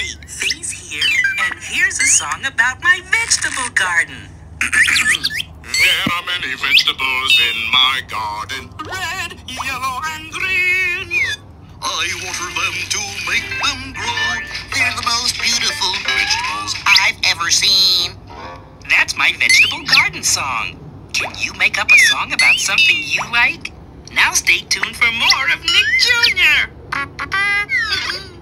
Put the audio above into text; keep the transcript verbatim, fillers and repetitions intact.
Hi, Faye's here, and here's a song about my vegetable garden. There are many vegetables in my garden. Red, yellow, and green. I water them to make them grow. They're the most beautiful vegetables I've ever seen. That's my vegetable garden song. Can you make up a song about something you like? Now stay tuned for more of Nick Junior